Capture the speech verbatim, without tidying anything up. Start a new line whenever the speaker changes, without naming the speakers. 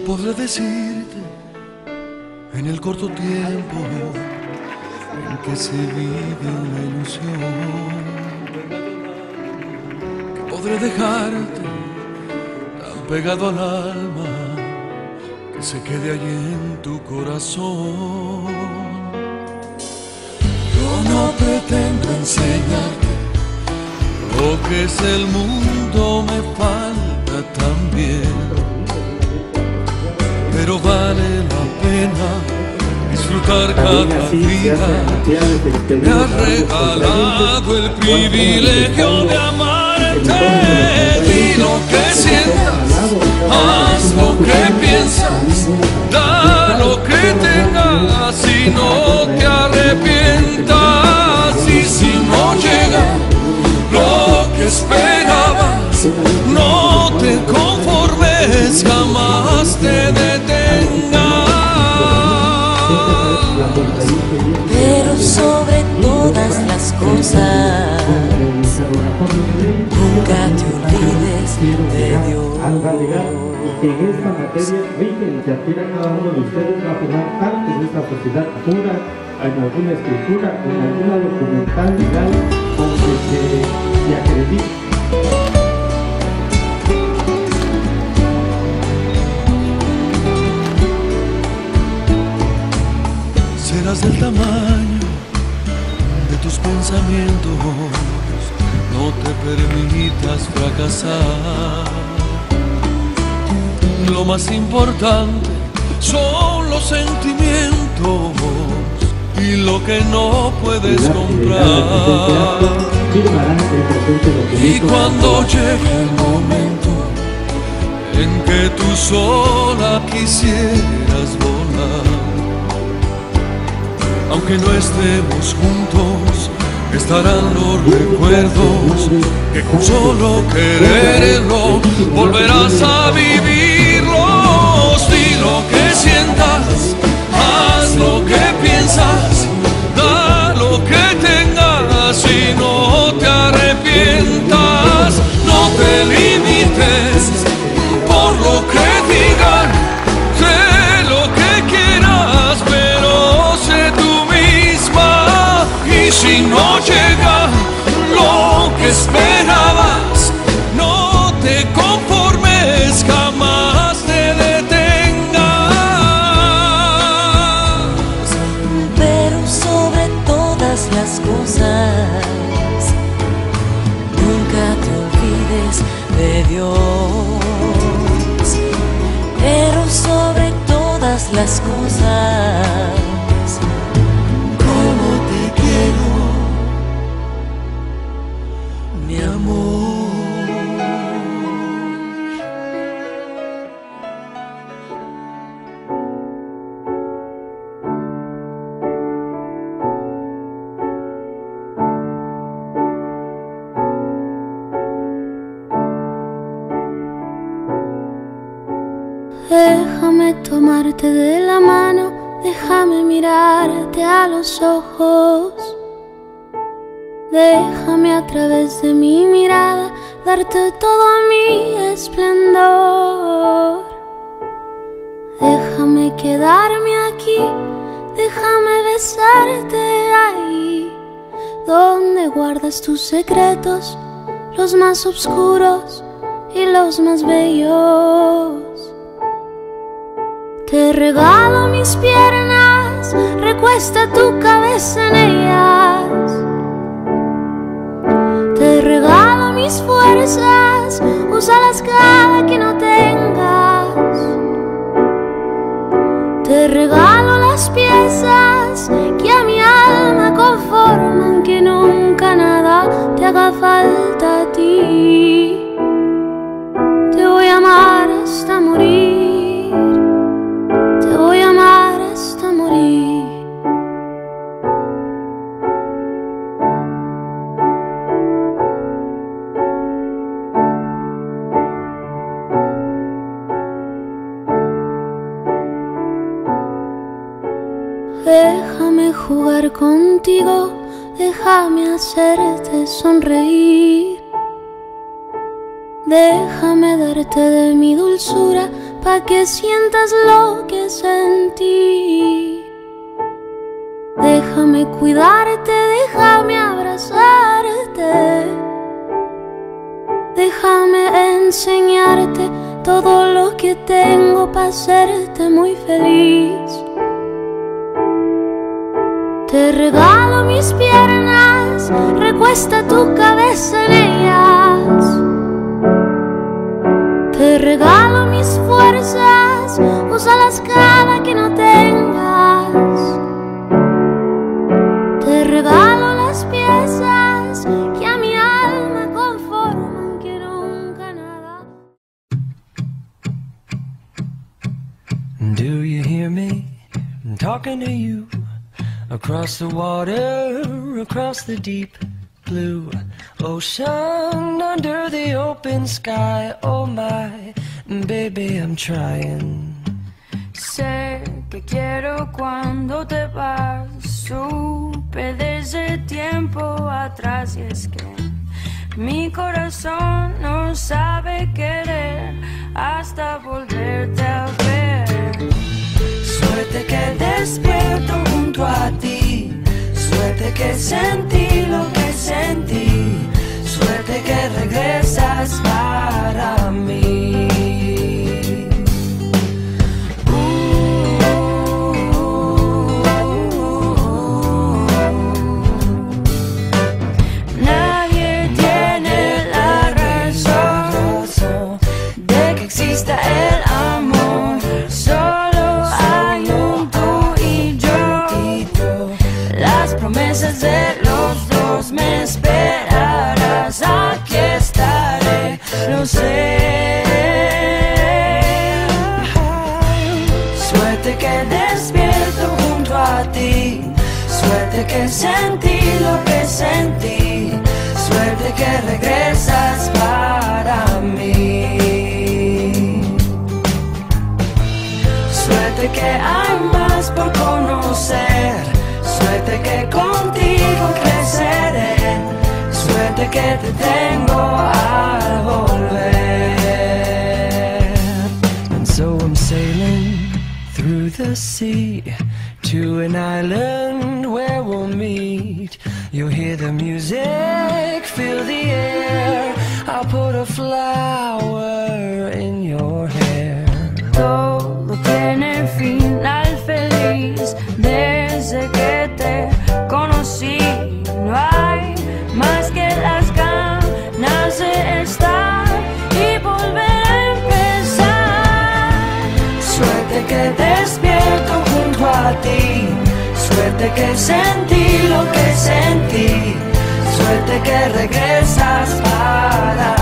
podré decirte en el corto tiempo en que se vive una ilusión, que podré dejarte tan pegado al alma que se quede allí en tu corazón. Yo no pretendo enseñarte lo que es el mundo, me falta también, pero vale la pena disfrutar cada día que me has regalado el privilegio de amarte. Di lo que sientas, haz lo que piensas, da lo que tengas y no te arrepientas. Y si no llega lo que esperabas, no te conformes, jamás te detengas.
Pero sobre todas las cosas, nunca te olvides de Dios.
Que en esta materia, veinte iniciativas, cada uno de ustedes va a formar parte de esta sociedad pura, en alguna escritura, en alguna documental legal, con que se, se acredite.
Serás del tamaño de tus pensamientos, no te permitas fracasar. Lo más importante son los sentimientos y lo que no puedes comprar. Y cuando llegue el momento en que tú sola quisieras volar, aunque no estemos juntos, estarán los recuerdos que con solo quererlo volverás a vivirlos. Di lo que sientas, haz lo que piensas, da lo que tengas y no te arrepientas. No te limites por lo que digan, cree lo que quieras, pero sé tú misma. Y si no llega lo que esperabas, no te conformes, jamás te detengas.
Pero sobre todas las cosas, nunca te olvides de Dios. Pero sobre todas las cosas, como te quiero, mi amor.
Déjame tomarte de la mano, déjame mirarte a los ojos. Déjame a través de mi mirada darte todo mi esplendor. Déjame quedarme aquí, déjame besarte ahí, donde guardas tus secretos, los más oscuros y los más bellos. Te regalo mis piernas, recuesta tu cabeza en ellas. Te regalo mis fuerzas, úsalas cada que no tengas. Te regalo las piezas que a mi alma conforman, que nunca nada te haga falta a ti. Te voy a amar hasta morir, te voy a amar hasta morir. Déjame jugar contigo, déjame hacerte sonreír. Déjame darte de mi dulzura pa' que sientas lo que sentí. Déjame cuidarte, déjame abrazarte, déjame enseñarte todo lo que tengo para hacerte muy feliz. Te regalo mis piernas, recuesta tu cabeza en ellas. Te regalo mis fuerzas, úsalas cada que no tengas. Te regalo las piezas que a mi alma conforman, que nunca nada.
Do you hear me? I'm talking to you. Across the water, across the deep blue ocean, under the open sky. Oh my, baby, I'm trying.
Sé que quiero cuando te vas, supe desde tiempo atrás, y es que mi corazón no sabe querer hasta volverte a ver. Suerte que despierto junto a ti, suerte que sentí lo que sentí, suerte que regresas para mí. Nadie tiene la razón de que exista el amor, solo hay un tú y yo, las promesas de los dos. Me esperarás, aquí estaré, lo sé. Suerte que despierto junto a ti, suerte que sentí lo que sentí, suerte que regresas para mí. Suerte que hay más por conocer, suerte que contigo creceré, suerte que te tengo al volver.
And so I'm sailing through the sea to an island where we'll meet. You'll hear the music, feel the air. I'll put a flower in your hair.
Todo tiene final feliz desde que te conocí. No hay más que las ganas de estar y volver a empezar. Suerte que despierto junto a ti, suerte que sentí lo que sentí, suerte que regresas para